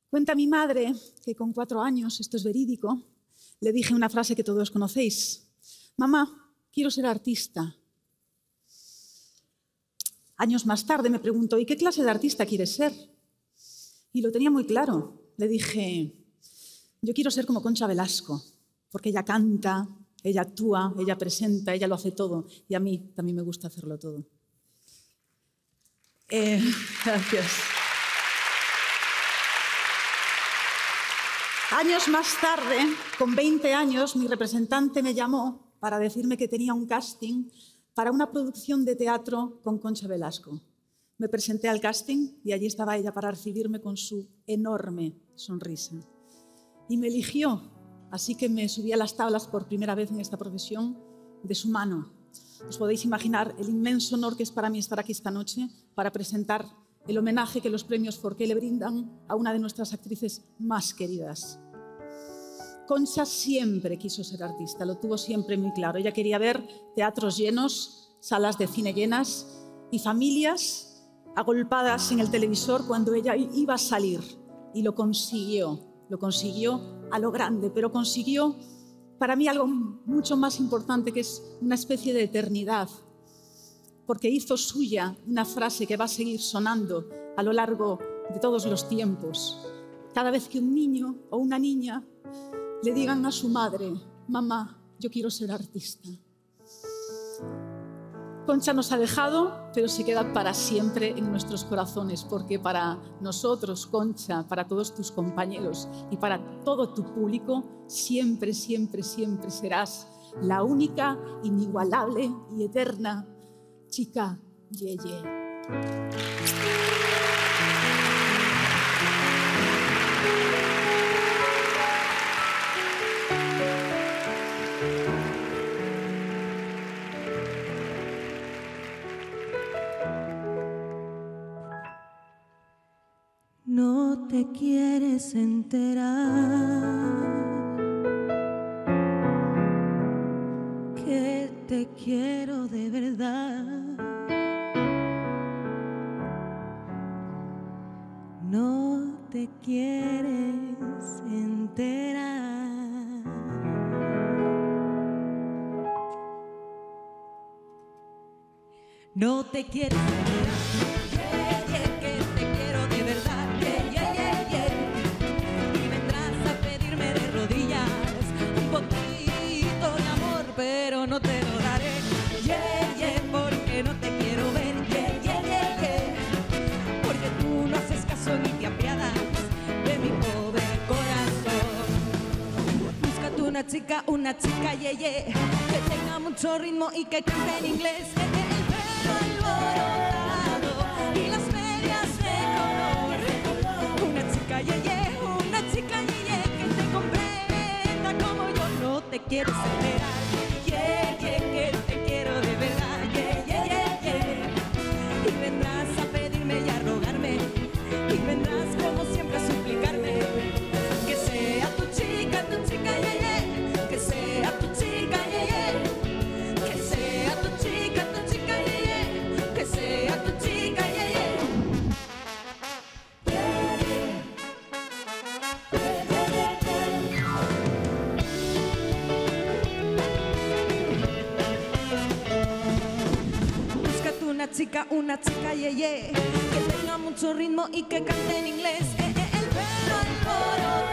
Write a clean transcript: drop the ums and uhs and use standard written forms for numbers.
Cuenta mi madre que con 4 años, esto es verídico, le dije una frase que todos conocéis. Mamá, quiero ser artista. Años más tarde me preguntó, ¿y qué clase de artista quieres ser? Y lo tenía muy claro. Le dije, yo quiero ser como Concha Velasco, porque ella canta, ella actúa, ella presenta, ella lo hace todo. Y a mí también me gusta hacerlo todo. Gracias. Años más tarde, con 20 años, mi representante me llamó para decirme que tenía un casting para una producción de teatro con Concha Velasco. Me presenté al casting y allí estaba ella para recibirme con su enorme sonrisa. Y me eligió, así que me subí a las tablas por primera vez en esta profesión de su mano. Os podéis imaginar el inmenso honor que es para mí estar aquí esta noche para presentar el homenaje que los premios Forqué le brindan a una de nuestras actrices más queridas. Concha siempre quiso ser artista, lo tuvo siempre muy claro. Ella quería ver teatros llenos, salas de cine llenas y familias agolpadas en el televisor cuando ella iba a salir. Y lo consiguió a lo grande, pero consiguió para mí algo mucho más importante, que es una especie de eternidad, porque hizo suya una frase que va a seguir sonando a lo largo de todos los tiempos. Cada vez que un niño o una niña le digan a su madre, mamá, yo quiero ser artista. Concha nos ha dejado, pero se queda para siempre en nuestros corazones, porque para nosotros, Concha, para todos tus compañeros y para todo tu público, siempre, siempre, siempre serás la única, inigualable y eterna chica Yeye. No te quieres enterar que te quiero de verdad. No te quieres enterar. No te quieres enterar. Pero no te lo daré, porque no te quiero ver, porque tú no haces caso ni te apiadas de mi pobre corazón. Búscate una chica, que tenga mucho ritmo y que cante en inglés, el pelo alborotado y las medias de color. Una chica, que te comprenda como yo. No te quieres enterar. Que te quiero de verdad, y vendrás a pedirme y a rogarme, y vendrás como siempre a suplicarme, que sea tu chica, que sea tu chica, que sea tu chica, que sea tu chica, una chica, que tenga mucho ritmo y que cante en inglés, el pelo alborotado